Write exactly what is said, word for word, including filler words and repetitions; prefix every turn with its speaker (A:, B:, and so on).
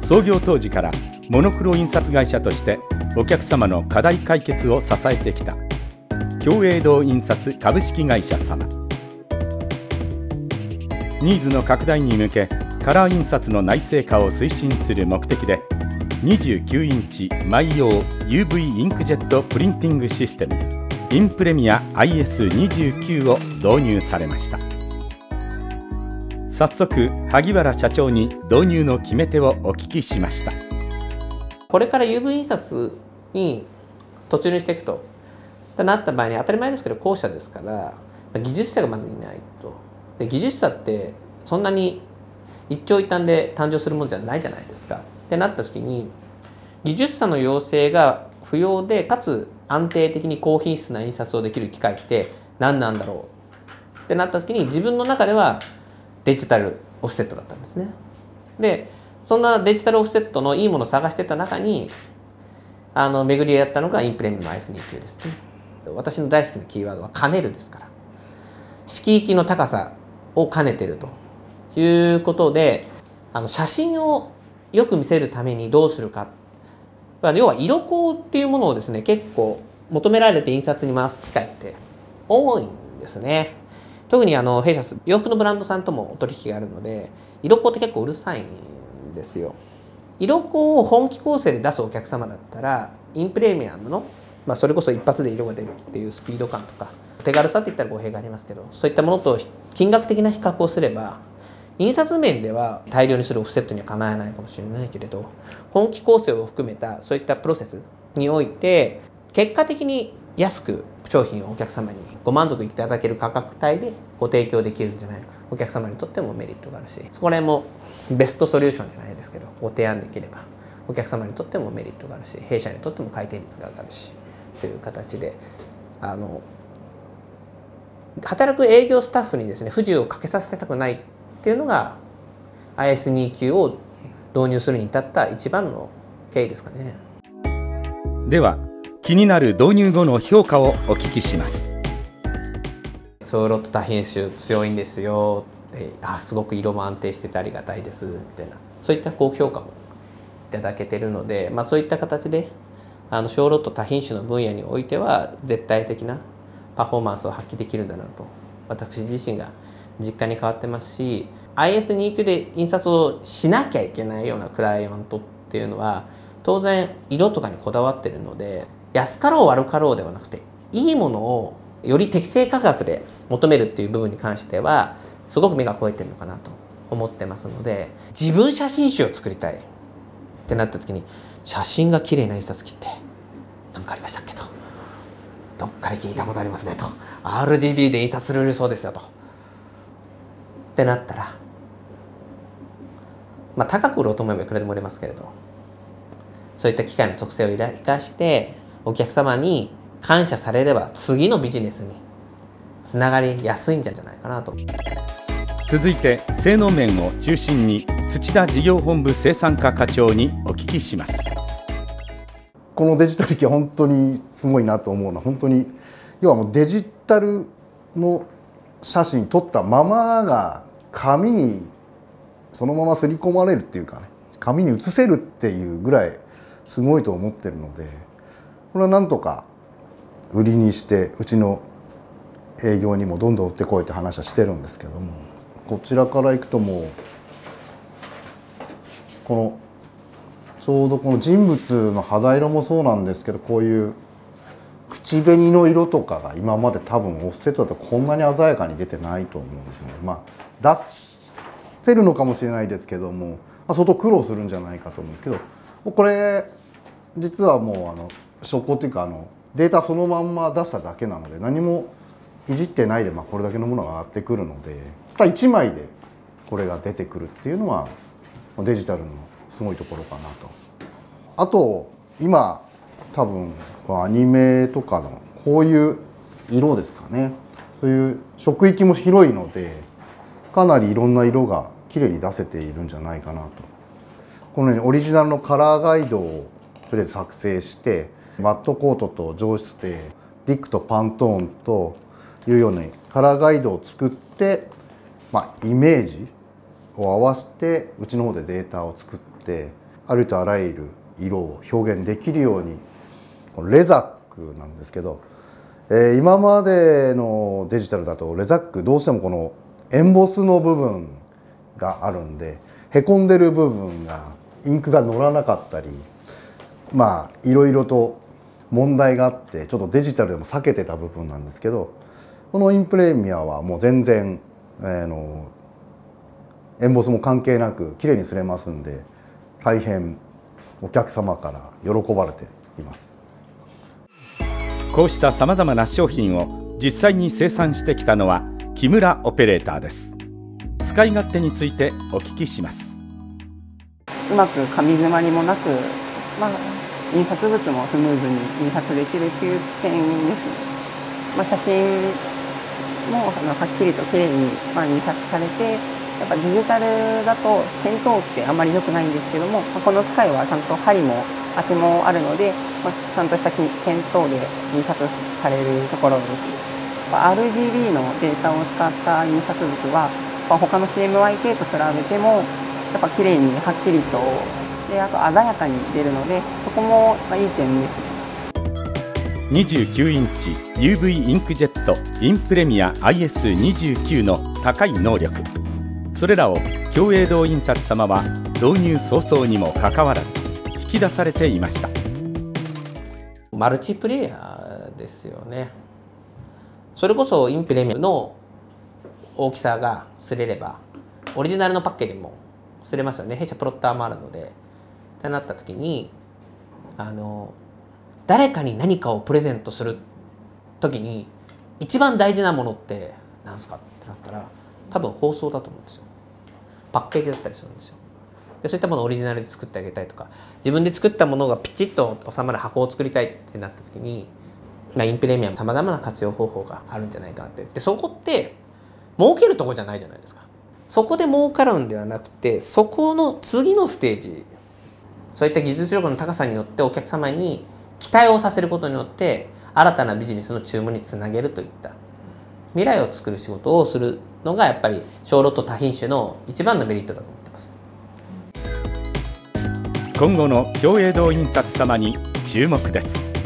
A: 創業当時からモノクロ印刷会社としてお客様の課題解決を支えてきた共栄堂印刷株式会社様。ニーズの拡大に向けカラー印刷の内製化を推進する目的でにじゅうきゅうインチマイ用 ユーブイ インクジェットプリンティングシステムインプレミア アイエスにじゅうきゅう を導入されました。早速萩原社長に導入の決め手をお聞きしました。
B: これから ユーブイ 印刷に突入していくとなった場合に当たり前ですけど後者ですから技術者がまずいないと。で技術者ってそんなに一長一短で誕生するものじゃないじゃないですか。ってなった時に技術者の養成が不要でかつ安定的に高品質な印刷をできる機械って何なんだろうってなった時に自分の中ではデジタルオフセットだったんですね。でそんなデジタルオフセットのいいものを探してた中にあの巡り合ったのがインプレミアム アイエスにじゅうきゅう ですね。私の大好きなキーワードは兼ねるですから色域の高さを兼ねてるということであの写真をよく見せるためにどうするか要は色光っていうものをですね結構求められて印刷に回す機会って多いんですね。特にあの弊社洋服のブランドさんともお取引があるので色光って結構うるさいんですよ。色光を本気構成で出すお客様だったらインプレミアムの、まあ、それこそ一発で色が出るっていうスピード感とか手軽さっていったら語弊がありますけどそういったものと金額的な比較をすれば印刷面では大量にするオフセットにはかなわないかもしれないけれど本気構成を含めたそういったプロセスにおいて結果的に安く商品をお客様にご満足いただける価格帯でご提供できるんじゃないのかお客様にとってもメリットがあるしそこら辺もベストソリューションじゃないですけどご提案できればお客様にとってもメリットがあるし弊社にとっても回転率が上がるしという形であの働く営業スタッフにですね不自由をかけさせたくないっていうのが アイエスにじゅうきゅう を導入するに至った一番の経緯ですかね。
A: では気になる導入後の評価をお聞きします。
B: ソーロット多品種強いんですよってあすごく色も安定しててありがたいですみたいなそういった高評価もいただけてるので、まあ、そういった形であの小ロット多品種の分野においては絶対的なパフォーマンスを発揮できるんだなと私自身が実感に変わってますし アイエスにじゅうきゅう で印刷をしなきゃいけないようなクライアントっていうのは当然色とかにこだわってるので安かろう悪かろうではなくていいものをより適正価格で求めるっていう部分に関してはすごく目が肥えてるのかなと思ってますので自分写真集を作りたいってなった時に写真が綺麗な印刷機って何かありましたっけとどっかで聞いたことありますねと アールジービー で印刷するそうですよとってなったらまあ高く売ろうと思えばいくらでも売れますけれどそういった機械の特性を生かしてお客様に感謝されれば次のビジネスにつながりやすいんじゃないかなと。
A: 続いて性能面を中心に土田事業本部生産課課長にお聞きします。
C: このデジタル機は本当にすごいなと思うのは本当に要はもうデジタルの写真撮ったままが紙にそのまま刷り込まれるっていうかね紙に写せるっていうぐらいすごいと思ってるのでこれはなんとか売りにしてうちの営業にもどんどん売ってこいって話はしてるんですけどもこちらからいくともうこのちょうどこの人物の肌色もそうなんですけどこういう口紅の色とかが今まで多分オフセットだとこんなに鮮やかに出てないと思うんですよね。まあ出せるのかもしれないですけども、まあ、相当苦労するんじゃないかと思うんですけどこれ実はもうあの証拠っていうかあのデータそのまんま出しただけなので何もいじってないでまあこれだけのものが上がってくるのでただいちまいでこれが出てくるっていうのはデジタルのすごいところかなと。あと今多分このアニメとかのこういう色ですかねそういう色域も広いのでかなりいろんな色がきれいに出せているんじゃないかなと。この、ね、オリジナルのカラーガイドをとりあえず作成してマットコートと上質でディックとパントーンというようにカラーガイドを作って、まあ、イメージを合わせてうちの方でデータを作ってありとあらゆる色を表現できるように、このレザックなんですけど、えー、今までのデジタルだとレザックどうしてもこのエンボスの部分があるんで、へこんでる部分がインクが乗らなかったり、まあいろいろと問題があってちょっとデジタルでも避けてた部分なんですけど、このインプレミアはもう全然、えー、のエンボスも関係なく綺麗に刷れますんで、大変お客様から喜ばれています。
A: こうしたさまざまな商品を実際に生産してきたのは木村オペレーターです。使い勝手についてお聞きします。
D: うまく紙詰まりもなく、まあ、印刷物もスムーズに印刷できるという点ですね。まあ、写真もあのはっきりときれいに、まあ、印刷されて、やっぱデジタルだと点灯ってあんまり良くないんですけども、まあ、この機械はちゃんと針も当てもあるので、まあ、ちゃんとした点灯で印刷されるところです。アールジービー のデータを使った印刷物は、まあ、他の シーエムワイケー と比べてもやっぱ綺麗にはっきりと、であと鮮やかに出るので、そこもまあいい点ですね。
A: にじゅうきゅうインチ ユーブイ インクジェットインプレミア アイエスにじゅうきゅう の高い能力、それらを共栄堂印刷様は導入早々にもかかわらず引き出されていました。
B: マルチプレイヤーですよね。それこそインプレミアの大きさが擦れればオリジナルのパッケージも擦れますよね。弊社プロッターもあるのでってなった時に、あの誰かに何かをプレゼントする時に一番大事なものって何ですかってなったら、多分包装だと思うんですよ。パッケージだったりするんですよ。でそういったものをオリジナルで作ってあげたいとか、自分で作ったものがピチッと収まる箱を作りたいってなった時に、インプレミアムさまざまな活用方法があるんじゃないかなって。でそこって儲けるとこじゃないじゃないですか。そこで儲かるんではなくて、そこの次のステージ、そういった技術力の高さによってお客様に期待をさせることによって新たなビジネスの注文につなげるといった未来を作る仕事をするのがやっぱり小ロット多品種の一番のメリットだと思ってます。
A: 今後の共栄堂印刷様に注目です。